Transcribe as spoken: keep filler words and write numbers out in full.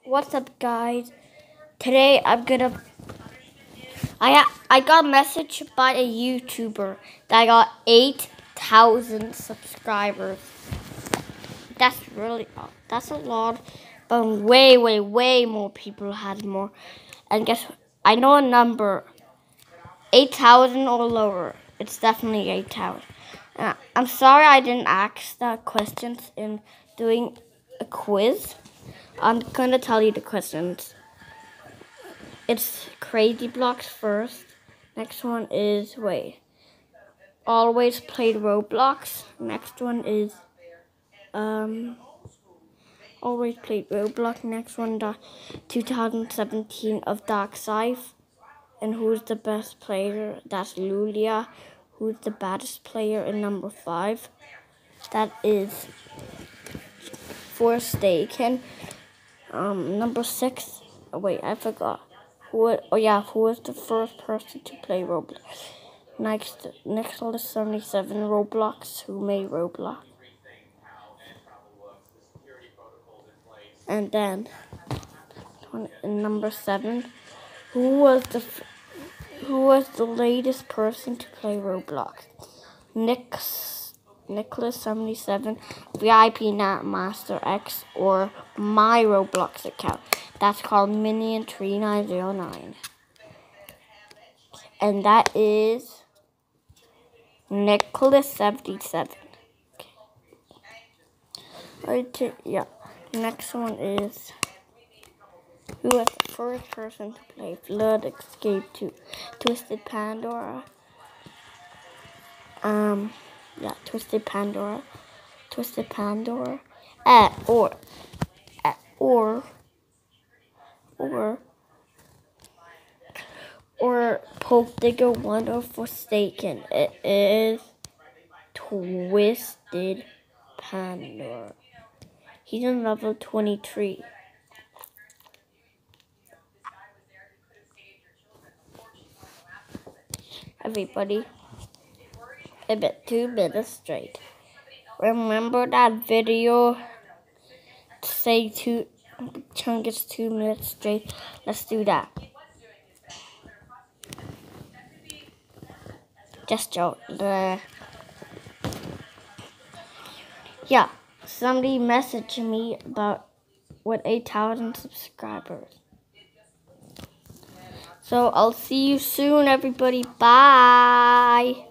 What's up, guys? Today I'm gonna. I I got a message by a YouTuber that I got eight thousand subscribers. That's really that's a lot, but way way way more people had more. And guess what? I know a number, eight thousand or lower. It's definitely eight thousand. Uh, I'm sorry I didn't ask the questions in doing a quiz. I'm gonna tell you the questions. It's crazy blocks first. Next one is wait. Always played Roblox. Next one is um always played Roblox. Next one the two thousand seventeen of Dark Scythe. And who's the best player? That's Lulia. Who's the baddest player in number five? That is Forsaken. Um number six. Oh wait, I forgot. Who, oh yeah, who was the first person to play Roblox? Next, next on the seventy-seven Roblox. Who made Roblox? And then number seven. Who was the who was the latest person to play Roblox? Nick, Nicholas seventy-seven, V I P Nat Master X, or my Roblox account. That's called Minion three nine zero nine. And that is Nicholas seventy-seven. Okay. Yeah. Next one is who was the first person to play Flood Escape to Twisted Pandora? Um, yeah, Twisted Pandora, Twisted Pandora, uh, or, uh, or, or, or Poke Digger one or Forsaken. It is Twisted Pandora. He's in level twenty-three. Everybody, a bit two minutes straight. Remember that video? Say two chunk is two minutes straight. Let's do that. Just joke. Uh, yeah, somebody messaged me about with eight thousand subscribers. So I'll see you soon, everybody. Bye.